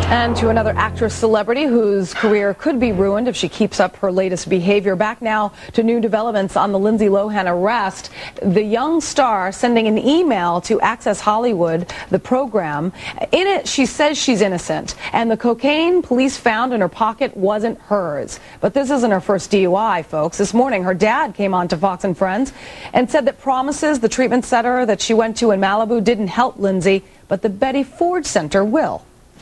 And to another actress celebrity whose career could be ruined if she keeps up her latest behavior. Back now to new developments on the Lindsay Lohan arrest. The young star sending an email to Access Hollywood, the program. In it, she says she's innocent, and the cocaine police found in her pocket wasn't hers. But this isn't her first DUI, folks. This morning, her dad came on to Fox and Friends and said that promises the treatment center that she went to in Malibu didn't help Lindsay, but the Betty Ford Center will.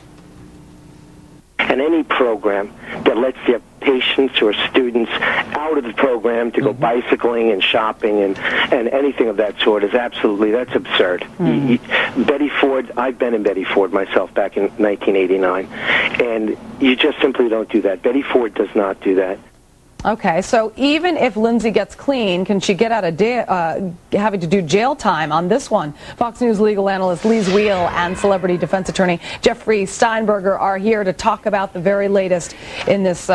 And any program that lets their patients or students out of the program to go bicycling and shopping and anything of that sort is absolutely, that's absurd. Betty Ford, I've been in Betty Ford myself back in 1989, and you just simply don't do that. Betty Ford does not do that. Okay, so even if Lindsay gets clean, can she get out of having to do jail time on this one? Fox News legal analyst Liz Wheel and celebrity defense attorney Jeffrey Steinberger are here to talk about the very latest in this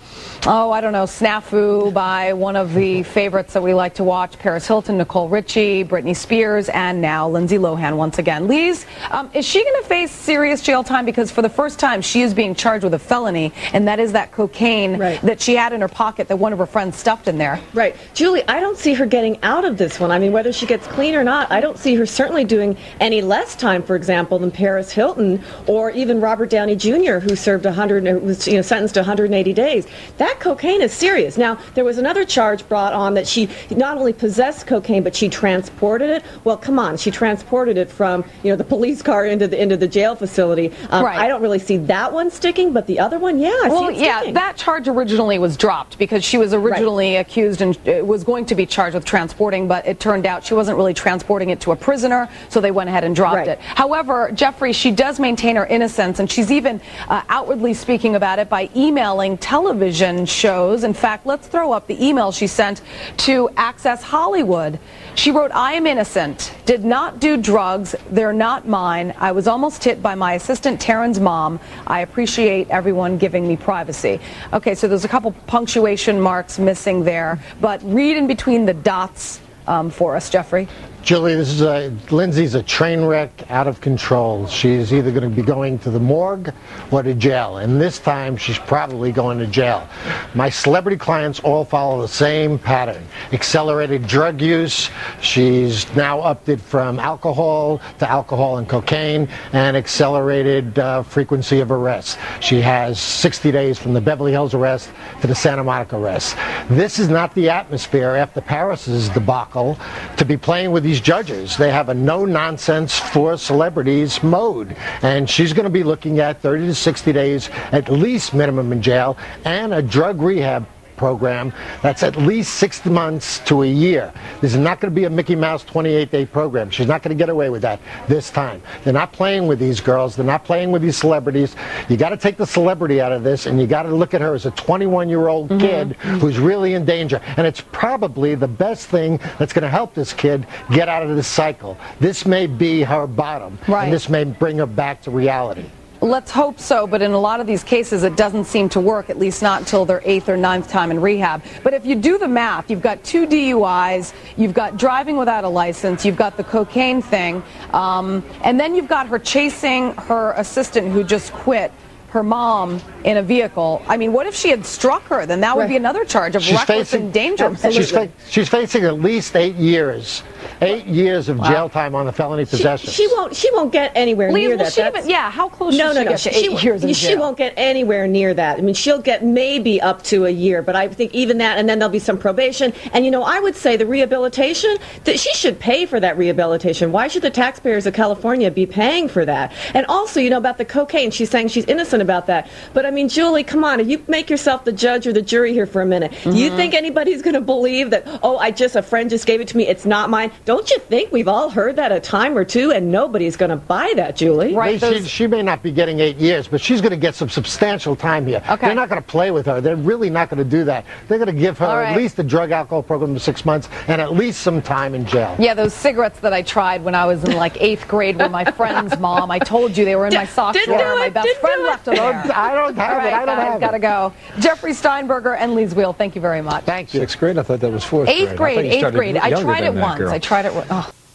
snafu by one of the favorites that we like to watch, Paris Hilton, Nicole Richie, Britney Spears, and now Lindsay Lohan once again. Liz, is she going to face serious jail time? Because for the first time, she is being charged with a felony, and that is that cocaine that she had in her pocket that one of her friends stuffed in there. Right. Julie, I don't see her getting out of this one. I mean, whether she gets clean or not, I don't see her certainly doing any less time, for example, than Paris Hilton or even Robert Downey Jr., who served was sentenced to 180 days. That cocaine is serious. Now, there was another charge brought on that she not only possessed cocaine, but she transported it. Well, come on, she transported it from the police car into the jail facility. I don't really see that one sticking, but the other one, yeah, I see it sticking. That charge originally was dropped because she was originally accused and was going to be charged with transporting, but it turned out she wasn't really transporting it to a prisoner, so they went ahead and dropped it. However, Jeffrey, she does maintain her innocence, and she's even outwardly speaking about it by emailing television shows. In fact, let's throw up the email she sent to Access Hollywood. She wrote, "I am innocent, did not do drugs, they're not mine. I was almost hit by my assistant Taryn's mom. I appreciate everyone giving me privacy." Okay, so there's a couple punctuation marks missing there, but read in between the dots for us, Jeffrey. Julie, Lindsay's a train wreck, out of control. She's either going to be going to the morgue or to jail, and this time she's probably going to jail. My celebrity clients all follow the same pattern. Accelerated drug use. She's now upped it from alcohol to alcohol and cocaine, and accelerated frequency of arrests. She has 60 days from the Beverly Hills arrest to the Santa Monica arrest. This is not the atmosphere after Paris's debacle to be playing with these judges. They have a no-nonsense for celebrities mode, and she's going to be looking at 30 to 60 days at least minimum in jail, and a drug rehab program that's at least 6 months to a year. This is not going to be a Mickey Mouse 28-day program. She's not going to get away with that this time. They're not playing with these girls. They're not playing with these celebrities. You got to take the celebrity out of this, and you got to look at her as a 21-year-old kid who's really in danger. And it's probably the best thing that's going to help this kid get out of this cycle. This may be her bottom, and this may bring her back to reality. Let's hope so, but in a lot of these cases it doesn't seem to work, at least not until their 8th or 9th time in rehab. But if you do the math, you've got 2 DUIs, you've got driving without a license, you've got the cocaine thing, and then you've got her chasing her assistant who just quit, her mom, in a vehicle. I mean, what if she had struck her? Then that would be another charge of reckless endangerment. She's facing at least 8 years. 8 years of jail time on the felony possession. She won't get anywhere near that. How close should she get to 8 years in jail? She won't get anywhere near that. I mean, she'll get maybe up to a year, but I think even that, and then there'll be some probation. And I would say the rehabilitation, that she should pay for that rehabilitation. Why should the taxpayers of California be paying for that? And also, about the cocaine, she's saying she's innocent about that. But I mean, Julie, come on, if you make yourself the judge or the jury here for a minute, you think anybody's going to believe that, a friend just gave it to me, it's not mine? Don't you think we've all heard that a time or two, and nobody's going to buy that, Julie? Right. She may not be getting 8 years, but she's going to get some substantial time here. Okay. They're not going to play with her. They're really not going to do that. They're going to give her at least a drug alcohol program of 6 months and at least some time in jail. Yeah, those cigarettes that I tried when I was in like 8th grade with my friend's mom, I told you they were in my sock drawer. My best friend left them there. I don't have it. I don't have it. Gotta go. Jeffrey Steinberger and Liz Wheel, thank you very much. Thank you. 6th grade? I thought that was 4th grade. 8th grade. I tried it once. I tried it.